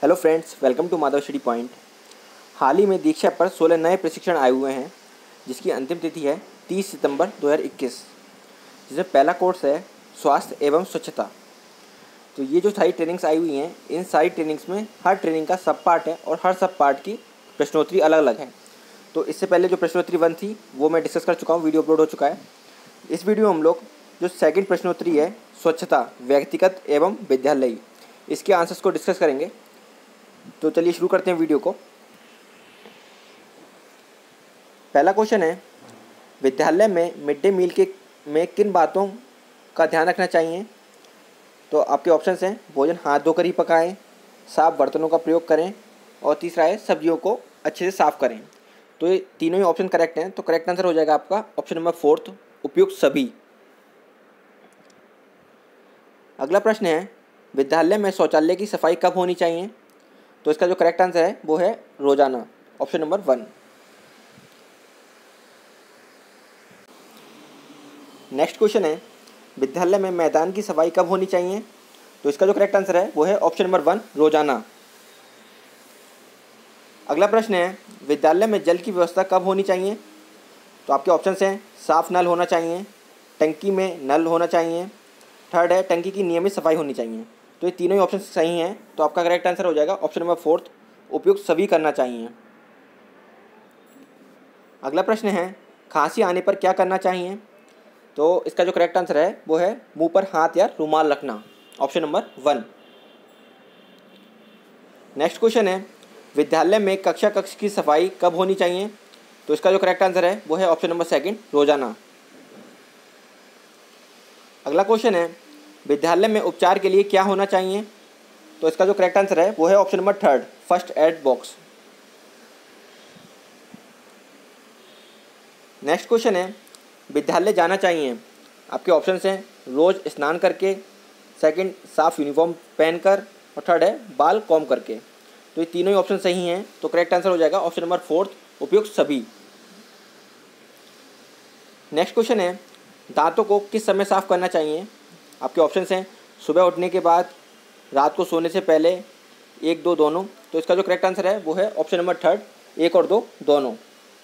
Hello friends, welcome to Madhav study point. हाल ही में दीक्षा पर 16 नए प्रशिक्षण आए हुए हैं, जिसकी अंतिम तिथि है 30 सितंबर 2021, जिसमें पहला कोर्स है स्वास्थ्य एवं स्वच्छता। तो ये जो सारी ट्रेनिंग्स आई हुई हैं, इन सारी ट्रेनिंग्स में हर ट्रेनिंग का सब पार्ट है और हर सब पार्ट की प्रश्नोत्तरी अलग अलग है। तो इससे पहले जो प्रश्नोत्तरी 1 थी वो मैं डिस्कस कर चुका हूँ, वीडियो अपलोड हो चुका है। इस वीडियो में हम लोग जो सेकंड प्रश्नोत्तरी है स्वच्छता व्यक्तिगत एवं विद्यालयी, इसके आंसर्स को डिस्कस करेंगे। तो चलिए शुरू करते हैं वीडियो को। पहला क्वेश्चन है, विद्यालय में मिड डे मील में किन बातों का ध्यान रखना चाहिए। तो आपके ऑप्शंस हैं, भोजन हाथ धोकर ही पकाएं, साफ बर्तनों का प्रयोग करें, और तीसरा है सब्जियों को अच्छे से साफ करें। तो ये तीनों ही ऑप्शन करेक्ट हैं। तो करेक्ट आंसर हो जाएगा आपका ऑप्शन नंबर 4, उपयुक्त सभी। अगला प्रश्न है, विद्यालय में शौचालय की सफाई कब होनी चाहिए। तो इसका जो करेक्ट आंसर है वो है रोजाना, ऑप्शन नंबर 1। नेक्स्ट क्वेश्चन है, विद्यालय में मैदान की सफाई कब होनी चाहिए। तो इसका जो करेक्ट आंसर है वो है ऑप्शन नंबर 1, रोजाना। अगला प्रश्न है, विद्यालय में जल की व्यवस्था कब होनी चाहिए। तो आपके ऑप्शंस हैं, साफ नल होना चाहिए, टंकी में नल होना चाहिए, थर्ड है टंकी की नियमित सफाई होनी चाहिए। तो ये तीनों ही ऑप्शन सही हैं। तो आपका करेक्ट आंसर हो जाएगा ऑप्शन नंबर 4, उपयुक्त सभी करना चाहिए। अगला प्रश्न है, खांसी आने पर क्या करना चाहिए। तो इसका जो करेक्ट आंसर है वो है मुंह पर हाथ या रुमाल रखना, ऑप्शन नंबर 1। नेक्स्ट क्वेश्चन है, विद्यालय में कक्ष की सफाई कब होनी चाहिए। तो इसका जो करेक्ट आंसर है वो है ऑप्शन नंबर 2, रोजाना। अगला क्वेश्चन है, विद्यालय में उपचार के लिए क्या होना चाहिए। तो इसका जो करेक्ट आंसर है वो है option number 3, first aid box. Next question है, विद्यालय जाना चाहिए। आपके ऑप्शंस हैं, रोज़ स्नान करके, सेकंड साफ यूनिफॉर्म पहनकर, और थर्ड है बाल कॉम करके। तो ये तीनों ही ऑप्शन सही हैं। तो करेक्ट आंसर हो जाएगा ऑप्शन नंबर 4, उपयुक्त सभी। नेक्स्ट क्वेश्चन है, दांतों को किस समय साफ करना चाहिए। आपके ऑप्शंस हैं, सुबह उठने के बाद, रात को सोने से पहले, 1, 2 दोनों। तो इसका जो करेक्ट आंसर है वो है ऑप्शन नंबर 3, 1 और 2 दोनों।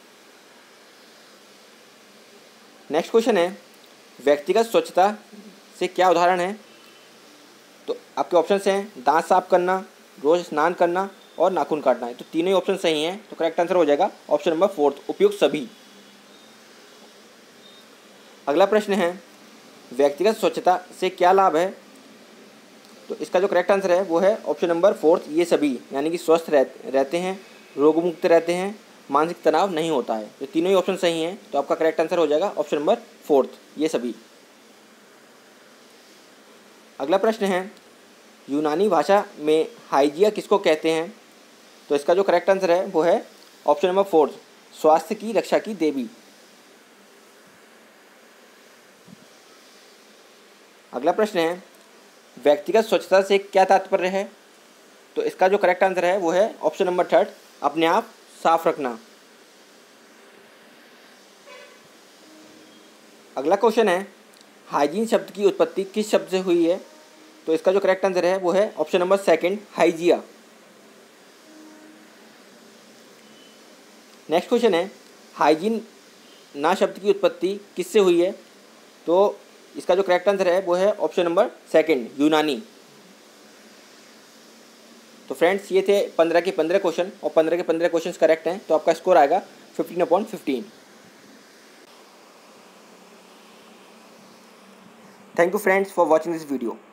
नेक्स्ट क्वेश्चन है, व्यक्तिगत स्वच्छता से क्या उदाहरण है। तो आपके ऑप्शंस हैं, दांत साफ करना, रोज़ स्नान करना, और नाखून काटना है। तो तीनों ही ऑप्शन सही हैं। तो करेक्ट आंसर हो जाएगा ऑप्शन नंबर 4, उपयुक्त सभी। अगला प्रश्न है, व्यक्तिगत स्वच्छता से क्या लाभ है। तो इसका जो करेक्ट आंसर है वो है ऑप्शन नंबर 4, ये सभी, यानी कि स्वस्थ रहते हैं, रोगमुक्त रहते हैं, मानसिक तनाव नहीं होता है। तो तीनों ही ऑप्शन सही हैं। तो आपका करेक्ट आंसर हो जाएगा ऑप्शन नंबर 4, ये सभी। अगला प्रश्न है, यूनानी भाषा में हाइजिया किसको कहते हैं। तो इसका जो करेक्ट आंसर है वो है ऑप्शन नंबर 4, स्वास्थ्य की रक्षा की देवी। अगला प्रश्न है, व्यक्तिगत स्वच्छता से क्या तात्पर्य है। तो इसका जो करेक्ट आंसर है वो है ऑप्शन नंबर 3, अपने आप साफ रखना। अगला क्वेश्चन है, हाइजीन शब्द की उत्पत्ति किस शब्द से हुई है। तो इसका जो करेक्ट आंसर है वो है option number 2, Hygieia. Next question है, हाइजीन ना शब्द की उत्पत्ति किससे हुई है। तो इसका जो करेक्ट आंसर है वो है ऑप्शन नंबर 2, यूनानी। तो फ्रेंड्स, ये थे 15 के 15 क्वेश्चन, और 15 के 15 क्वेश्चन करेक्ट हैं। तो आपका स्कोर आएगा 15/15। Thank you friends for watching this video.